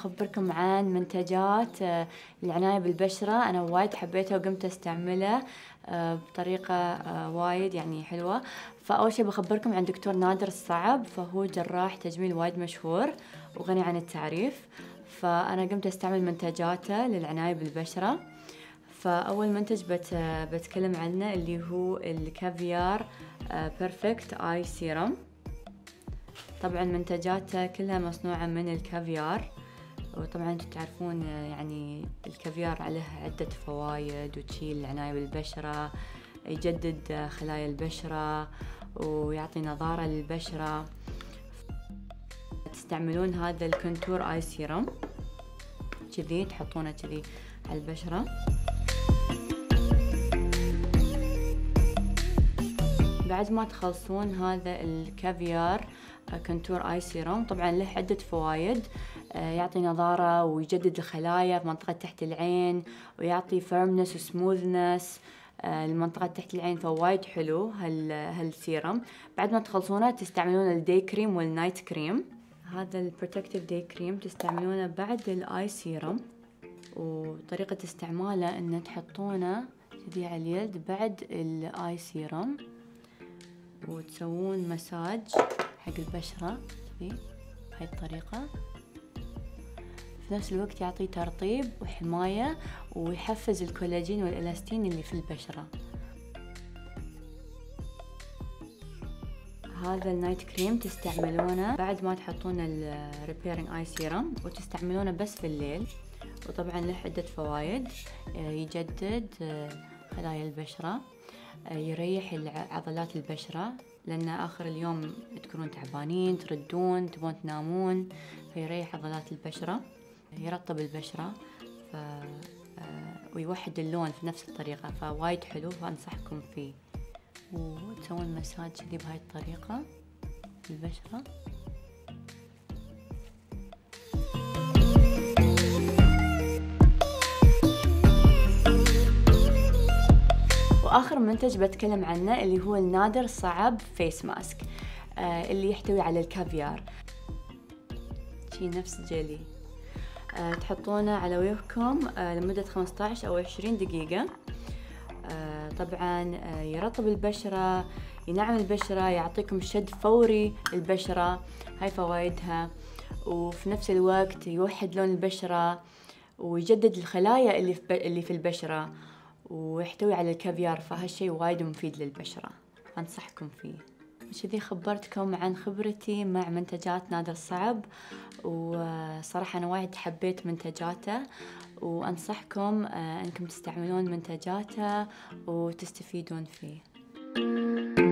بخبركم عن منتجات العناية بالبشرة. أنا وايد حبيتها وقمت أستعملها بطريقة وايد يعني حلوة. فأول شي بخبركم عن دكتور نادر الصعب، فهو جراح تجميل وايد مشهور وغني عن التعريف. فأنا قمت أستعمل منتجاته للعناية بالبشرة. فأول منتج بتكلم عنه اللي هو الكافيار بيرفكت آي سيرم. طبعا منتجاته كلها مصنوعة من الكافيار، وطبعا انتم تعرفون يعني الكافيار عليه عدة فوائد، وتشيل العناية بالبشرة، يجدد خلايا البشرة ويعطي نضارة للبشرة. تستعملون هذا الكونتور آي سيرم كذي، تحطونه كذي على البشرة. بعد ما تخلصون هذا الكافيار كونتور آي سيروم، طبعا له عدة فوائد. يعطي نضارة ويجدد الخلايا في منطقة تحت العين، ويعطي فيرمنس وسموذنس المنطقة تحت العين، فوايد حلو هالسيرم. بعد ما تخلصونه تستعملون الداي كريم والنايت كريم. هذا البروتكتيف داي كريم تستعملونه بعد الآي سيرم، وطريقة استعماله ان تحطونه كذي على اليد بعد الآي سيرم، وتسوون مساج حق البشرة كذي بهاي الطريقة. في نفس الوقت يعطي ترطيب وحماية، ويحفز الكولاجين والإلاستين اللي في البشرة. هذا النايت كريم تستعملونه بعد ما تحطون الريبيرنج آي سيرم، وتستعملونه بس في الليل. وطبعا له عدة فوائد، يجدد خلايا البشرة، يريح عضلات البشرة، لأن آخر اليوم تكونون تعبانين تردون تبون تنامون، فيريح عضلات البشرة، يرطب البشرة، ويوحد اللون في نفس الطريقة، فوايد حلو، فأنصحكم فيه. وتسوون مساج كذي بهاي الطريقة البشرة. وآخر منتج بتكلم عنه اللي هو النادر صعب فيس ماسك، اللي يحتوي على الكافيار، شي نفس جيلي. تحطونه على وجهكم لمدة 15 أو 20 دقيقة. طبعا يرطب البشرة، ينعم البشرة، يعطيكم شد فوري للبشرة، هاي فوائدها. وفي نفس الوقت يوحد لون البشرة، ويجدد الخلايا اللي في البشرة، ويحتوي على الكافيار، فهالشي وايد مفيد للبشرة، أنصحكم فيه. كذي خبرتكم عن خبرتي مع منتجات نادر الصعب، وصراحة أنا وايد حبيت منتجاته، وأنصحكم أنكم تستعملون منتجاته وتستفيدون فيه.